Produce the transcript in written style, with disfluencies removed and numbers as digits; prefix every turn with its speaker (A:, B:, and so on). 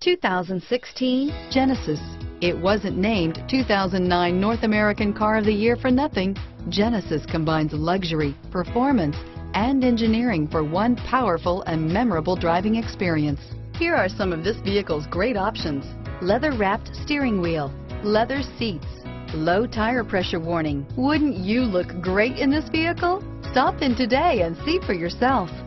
A: 2016 Genesis. It wasn't named 2009 North American Car of the Year for nothing. Genesis combines luxury, performance, and engineering for one powerful and memorable driving experience. Here are some of this vehicle's great options: leather-wrapped steering wheel, leather seats, low tire pressure warning. Wouldn't you look great in this vehicle? Stop in today and see for yourself.